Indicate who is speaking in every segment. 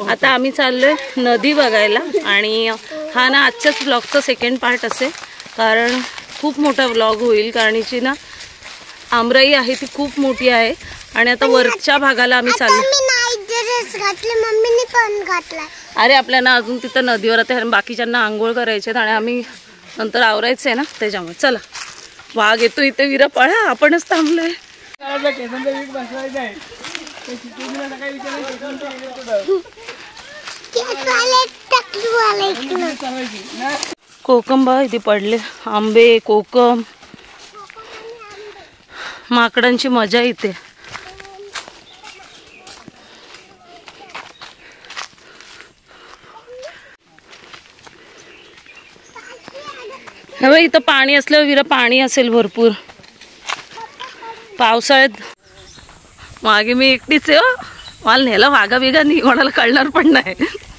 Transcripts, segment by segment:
Speaker 1: आता आम्ही चाललोय नदी बघायला आणि हा ना आजच्याच व्लॉगचा सेकंड पार्ट असेल, कारण खूप मोठा व्लॉग होईल. कारणीची ना आमराई आहे ती खूप मोठी आहे आणि आता वरच्या भागाला आम्ही चाललो. अरे आपल्या ना अजून तिथं नदीवर आता बाकीच्यांना आंघोळ करायचे आणि आम्ही नंतर आवरायचंय ना, त्याच्यामुळे चला. वाघ येतो इथे, विरा पळा, आपणच थांबलोय. कोकम बघा इथे पडले, आंबे, कोकम, माकडांची मजा इथे. हे इथं पाणी असल्यावर विरा पाणी असेल भरपूर पावसाळ्यात. मागे मी एकटीच आहे, मला नेला वाघा बिगा नाही, कोणाला कळणार पण नाही.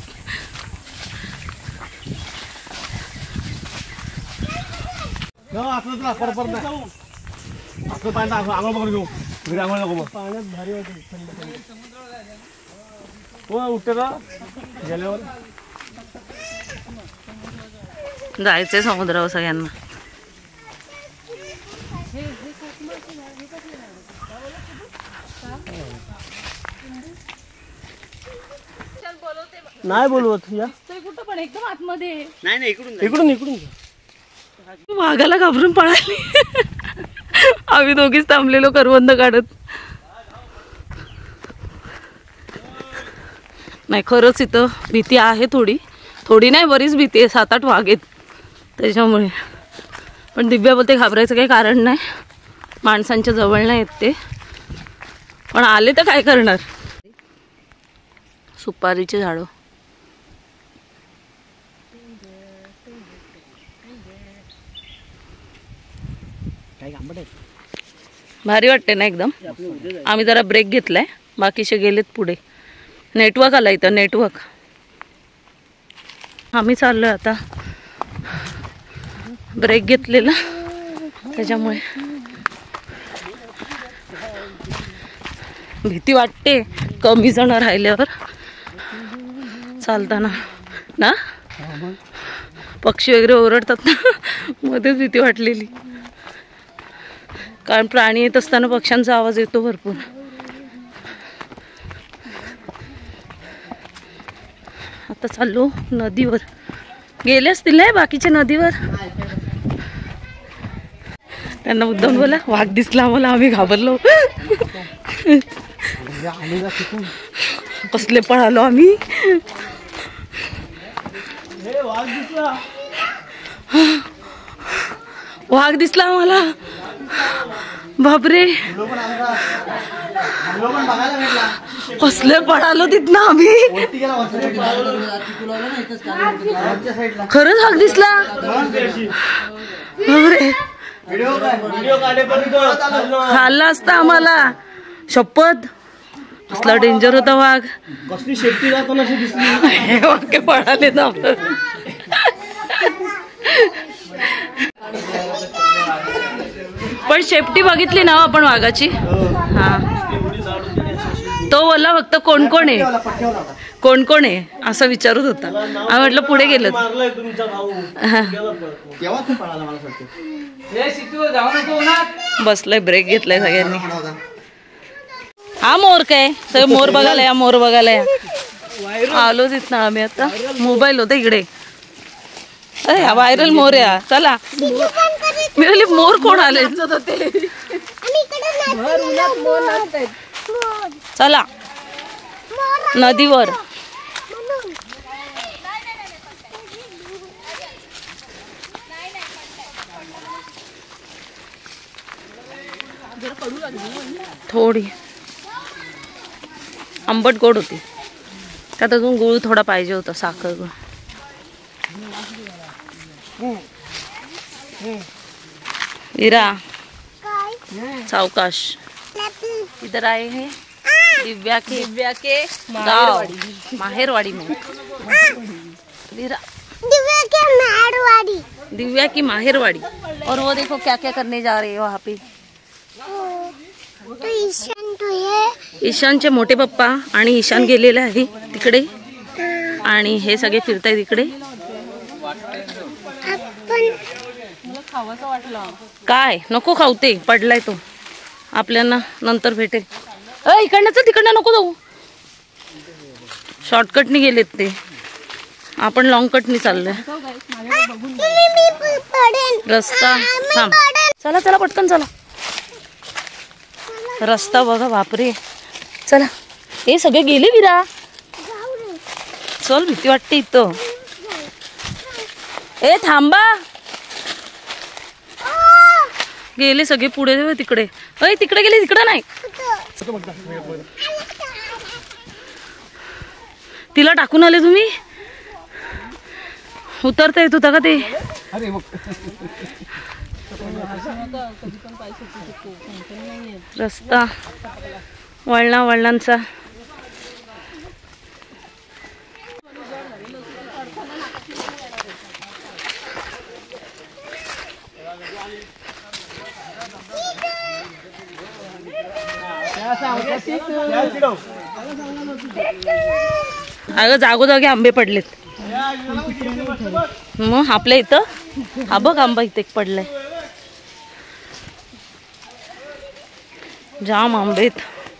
Speaker 1: जायचंय समुद्रावर सगळ्यांना.
Speaker 2: नाही बोलवत
Speaker 1: कुठं पण एकदम आतमध्ये.
Speaker 2: नाही इकडून इकडून
Speaker 1: वाघाला घाबरून पळाली. आम्ही दोघीच थांबलेलो करवंद काढत. नाही खरंच इथं भीती आहे, थोडी नाही बरीच भीती आहे. 7-8 वाघ आहेत त्याच्यामुळे. पण दिव्या बोलते घाबरायचं काही कारण नाही, माणसांच्या जवळ नाही येत ते, पण आले तर काय करणार. सुपारीचे झाडं भारी वाटते ना एकदम. आम्ही जरा ब्रेक घेतलाय, बाकीचे गेलेत पुढे. नेटवर्क आला इथं, नेटवर्क. आम्ही चाललोय आता, ब्रेक घेतलेला त्याच्यामुळे. भीती वाटते कमी जण राहिल्यावर चालताना ना, पक्षी वगैरे ओरडतात ना, मध्येच भीती वाटलेली. कारण प्राणी येत असताना पक्ष्यांचा आवाज येतो भरपूर. आता चाललो नदीवर. गेले असतील नाही बाकीच्या नदीवर. त्यांना मुद्दाम बोला वाघ दिसला आम्हाला, आम्ही घाबरलो. कसले पळालो आम्ही. वाघ दिसला आम्हाला, बापरे. कसले पळालो तिथनं आम्ही. खरंच वाघ दिसला, बापरे. खाल्ला असता आम्हाला, शपथ. कसला डेंजर होता वाघ.
Speaker 2: कसली शेपटी जाताना दिसली.
Speaker 1: वाघ पळाले ना. पण शेपटी बघितली ना आपण वाघाची. हा तो बोलला फक्त कोण कोण आहे असं विचारत होता. आम्ही म्हटलं पुढे गेलो. बसलाय, ब्रेक घेतलाय सगळ्यांनी. हा मोर काय, सगळे मोर बघायला या, मोर बघायला या. आलो तिथं आम्ही. आता मोबाईल होता इकडे. अरे हा व्हायरल मोर या. चला, मी बोलली मोर कोण आले. चला नदीवर. थोडी आंबट गोड होती, त्यात अजून गुळ थोडा पाहिजे होता, साखर गुळ. इरा सावकाश. इधर आए हैं दिव्या के माहेरवाड़ी में. दिव्या की माहेरवाड़ी. और वो देखो क्या क्या करने जा रहे हैं वहाँ पे. तो ईशानचे मोठे पप्पा आणि ईशान गेलेला आहे तिकडे. आणि हे सगळे फिरतायत इकडे. काय नको खाऊ, ते पडलाय तो, आपल्याला नंतर भेटेल. इकडनं चल, तिकडनं नको जाऊ. शॉर्टकटनी गेलेत ते, आपण लॉंग कटनी चाललोय. रस्ता थांब, चला चला पटकन चला. रस्ता बघा, बापरे. चला, हे सगळे गेले विरा. चल, भीती वाटते इथं. ए थांबा, गेले सगळे पुढे तिकडे. तिकडे गेले, तिकडे नाही. तिला टाकून आले तुम्ही. उतरता येत होता का ते? रस्ता वळणांचा. अगं जागोजागी आंबे पडलेत. मग आपल्या इथं हा बघ आंबा इथे पडलाय. जाम आंबेत.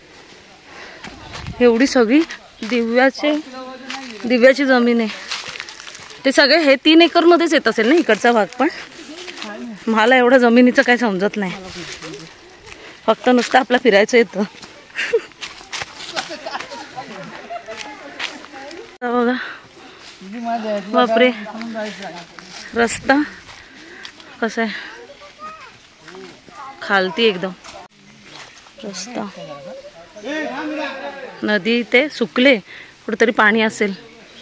Speaker 1: एवढी सगळी दिव्याची जमीन आहे. ते सगळे हे 3 एकर मध्येच येत असेल ना इकडचा भाग. पण मला एवढं जमिनीचं काही समजत नाही. फक्त नुसतं आपलं फिरायचं येतं. बघा, बापरे, रस्ता कसा आहे, खालती एकदम रस्ता. नदी ते सुकले, कुठेतरी पाणी असेल.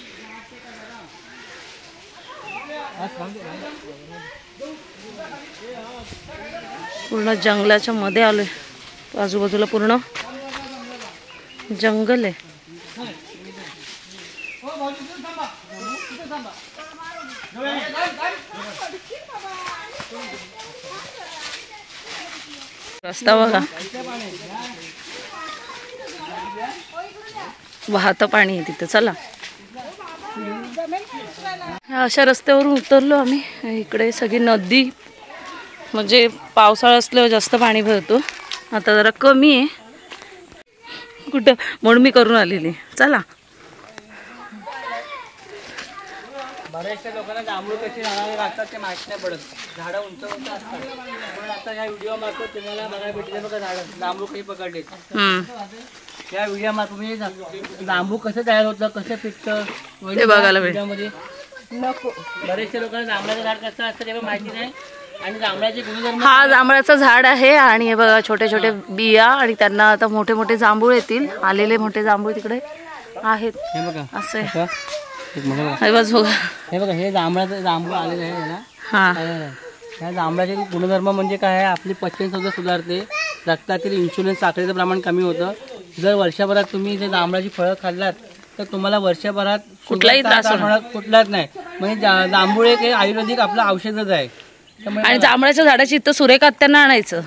Speaker 1: पूर्ण जंगलाच्या मध्ये आलोय. आजूबाजूला पूर्ण जंगल आहे. रस्ता बघा, वाहतं पाणी आहे तिथे. चला, अशा रस्त्यावरून उतरलो आम्ही. इकडे सगळी नदी, म्हणजे पावसाळा असल्यावर जास्त पाणी भरतो. आता जरा कमी आहे कुठं, म्हणून मी करून आलेली. चला.
Speaker 2: बऱ्याचशा लोकांना जांभूळ कशी झाडाला लागतात ते माहित नाही पडत. झाडं उंच उंच असतात. पण आता ह्या व्हिडिओ मार्फत तुम्हाला बघायला भेटले बघा झाडं जांभूळ कशी पकडले. या व्हिडिओ मार्फत जांभूळ कसं तयार होतं, कसं पिकतं
Speaker 1: ते बघायला
Speaker 2: व्हिडिओमध्ये नको. बरेचशा लोकांना जांभळाचं झाड कसं असतं ते पण माहिती नाही. आणि जांभळाचे गुणधर्म, हा
Speaker 1: जांभळाचं झाड आहे. आणि हे बघा छोटे छोटे बिया, आणि त्यांना आता मोठे मोठे जांभूळ येतील. आलेले मोठे जांभूळ तिकडे आहेत.
Speaker 2: हे बघा
Speaker 1: असं
Speaker 2: हे बघा, हे जांभळाचं जांभूळ आलेलं आहे याला. ह्या जांभळाचे गुणधर्म म्हणजे काय आहे, आपली पचनसंस्था सुधारते, रक्तातील इन्शुलिन साखरेचं प्रमाण कमी होतं. जर वर्षभरात तुम्ही जर जांभळाची फळं खाल्लात तर तुम्हाला वर्षभरात
Speaker 1: कुठलाही त्रास होणार
Speaker 2: कुठलाच नाही. म्हणजे जांभूळ एक आयुर्वेदिक आपलं औषधच आहे.
Speaker 1: आणि जांभळाच्या झाडाची इथं सुरेख आत्यांना आणायचं.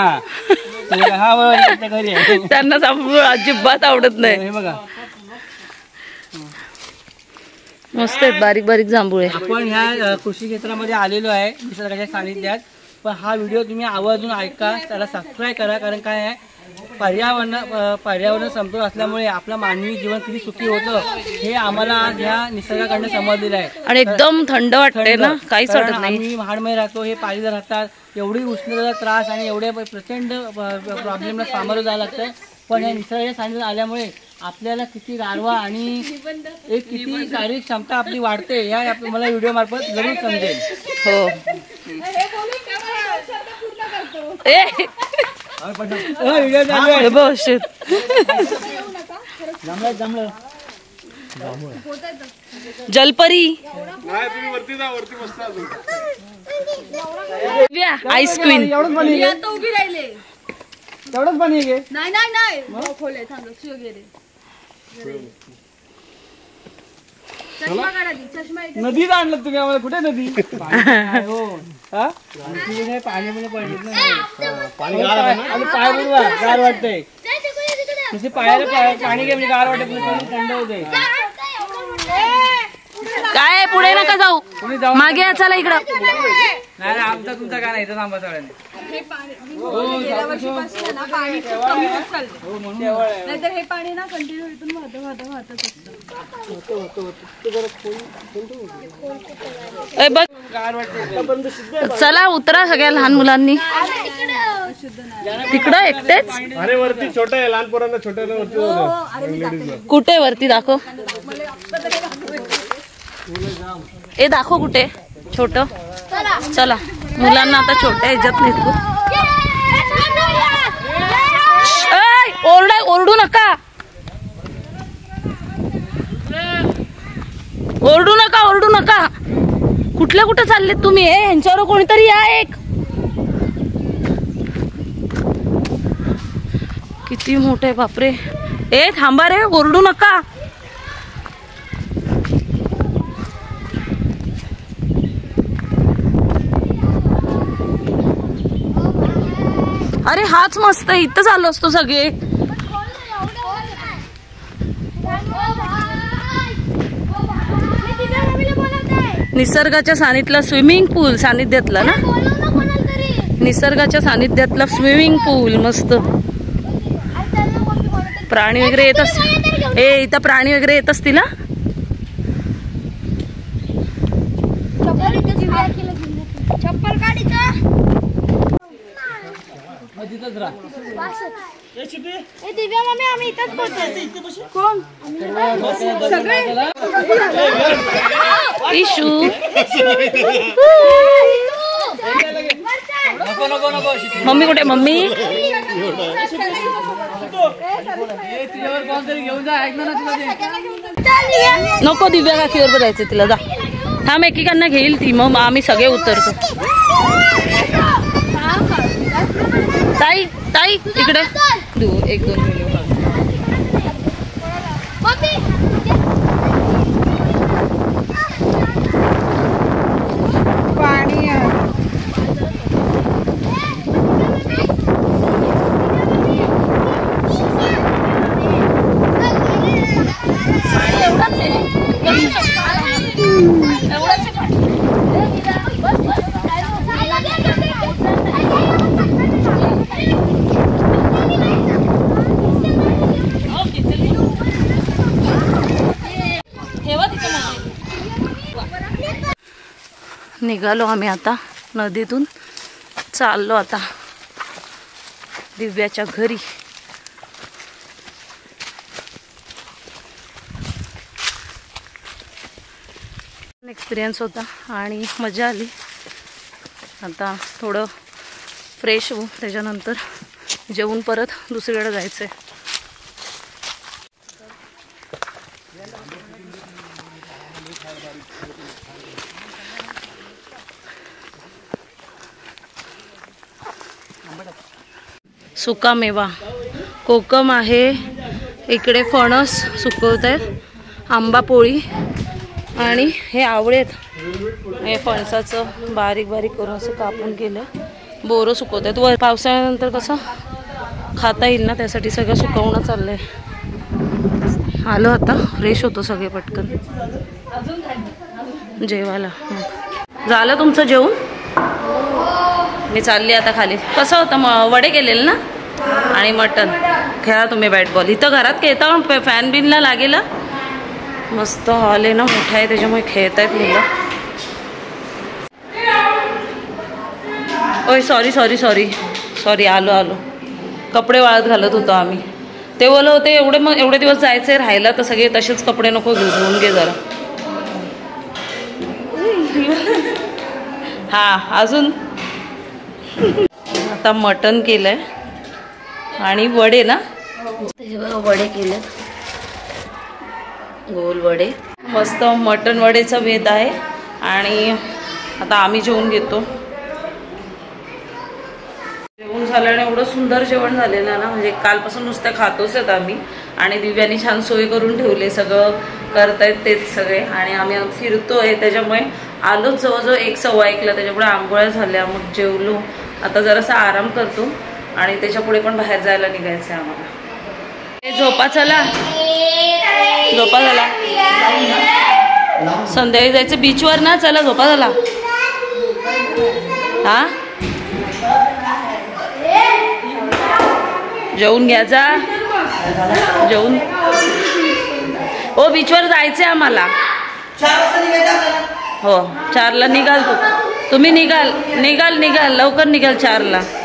Speaker 1: त्यांना जांभूळ अजिबात आवडत नाही.
Speaker 2: हे बघा,
Speaker 1: मस्त आहेत बारीक बारीक जांभूळ.
Speaker 2: आपण ह्या कृषी क्षेत्रामध्ये आलेलो आहे निसर्गाच्या सानिध्यात. पण हा व्हिडिओ तुम्ही आवर्जून ऐका, त्याला सबस्क्राईब करा. कारण काय आहे, पर्यावरण समतोल असल्यामुळे आपलं मानवी जीवन किती सुखी होतं हे आम्हाला आज ह्या निसर्गाकडनं समजलेलं आहे.
Speaker 1: आणि एकदम थंड वाटते ना, काहीच वाटत नाही.
Speaker 2: आम्ही महाडमध्ये राहतो, हे पालीला राहतात. एवढी उष्णतेचा त्रास आणि एवढ्या प्रचंड प्रॉब्लेमला सामोरं जावं लागतं. पण या निसर्गाच्या सानिध्यात आल्यामुळे आपल्याला किती गारवा आणि एक किती शारीरिक क्षमता आपली वाढते ह्या मला व्हिडिओ मार्फत जरूर समजेल.
Speaker 1: हो, जलपरी आईस्क्रीम
Speaker 2: तेवढंच पाणी आहे. नदीत आणलं तुम्ही आम्हाला. कुठे नदी? पाणी पडलं पाय बुडवा, गार वाटतंय. पायाला पाणी घे म्हणजे गार वाटत, थंड होते.
Speaker 1: काय पुढे नका जाऊ, मागे या, चला इकडं.
Speaker 2: नाही आमचा तुमचा काय नाही, इथं थांबा सगळ्यांनी.
Speaker 3: नाहीतर हे पाणी ना कंटिन्यू इथून वाहतच असतं.
Speaker 1: बघ चला उतरा सगळ्या लहान मुलांनी. तिकडं एकटेच.
Speaker 4: अरे वरती छोटा आहे, लहान पोरांना छोट्याला वरती.
Speaker 1: कुठे वरती दाखव, ए दाखव कुठे छोट. चला मुलांना आता छोट्या ह्याच्यात नेतो. ओरडू नका, ओरडू नका. कुठल्या कुठे चालले तुम्ही? ह्यांच्यावर कोणीतरी या. एक किती मोठे बापरे. ए थांबा रे, ओरडू नका. अरे हाच मस्त आहे, इथं चाललो असतो सगळे. निसर्गाच्या सानिध्यातला स्विमिंग पूल, सानिध्यातला ना, निसर्गाच्या सानिध्यातला स्विमिंग पूल मस्त. प्राणी वगैरे येत असतील. ए इथं प्राणी वगैरे येत असतील.
Speaker 3: चप्पल काढीचा दिव्या मम्मी आम्ही इथंच कोण सगळे
Speaker 1: इशू. मम्मी कुठे? मम्मी नको, दिव्या काकीवर जायचं तिला. जा थांब, एकेकांना घेईल ती, मग आम्ही सगळे उतरतो. ताई ताई इकडे 1-2 मिनिट.
Speaker 3: पाणी
Speaker 1: निघालो आम्ही आता नदीतून. चाललो आता दिव्याच्या घरी. एक्सपिरियन्स होता आणि मजा आली. आता थोडं फ्रेश होऊ, त्याच्यानंतर जेवून परत दुसरीकडे जायचंय. सुका मेवा, कोकम आहे इकडे, फणस सुकवत आहेत, आंबा पोळी आणि हे आवळेत. हे फणसाचं बारीक बारीक करून असं कापून केलं. बोरं सुकवत आहेत. वर पावसाळ्यानंतर कसं खाता येईल ना, त्यासाठी सगळं सुकवणं चाललंय. आलो आता, फ्रेश होतो सगळे पटकन जेवायला. झालं तुमचं जेवण? मी चालली आता खाली. कसं होतं? वडे केलेले ना आणि मटन. खेळा तुम्ही बॅट बॉल. इथं घरात खेळता, फॅन बिनला लागेल. मस्त हॉल आहे ना, मोठा आहे, त्याच्यामुळे खेळत आहेत मुलं. ओय सॉरी सॉरी सॉरी सॉरी, आलो. कपडे वाळत घालत होतो आम्ही. ते बोलत होते एवढे दिवस जायचे राहायला, तर सगळे तसेच कपडे नको घेऊन घे जरा. हा अजून आता मटन केलंय आणि वडे ना, वडे केले, गोल वडे. मस्त मटन वडेचा भेद आहे. आणि आता आम्ही जेवून घेतो. जेवण झाल्याने एवढं सुंदर जेवण झालेलं ना, म्हणजे कालपासून नुसतं खातोच आहेत आम्ही. आणि दिव्यानी छान सोय करून ठेवले, सगळं करतायत तेच सगळे. आणि आम्ही फिरतोय, त्याच्यामुळे आलोच जवळजवळ 1-1:15, त्याच्यामुळे आंघोळ्या झाल्या, मग जेवलो. आता जरासा आराम करतो आणि त्याच्या पुढे पण बाहेर जायला निघायचं आहे आम्हाला. झोपा चला, झोपा झाला. संध्याकाळी जायचं बीचवर ना. चला झोपा झाला. हा जेवून घ्यायचा. जेवून हो बीचवर जायचंय आम्हाला. हो 4ला निघाल तुम्ही. निघाल लवकर निघाल 4ला.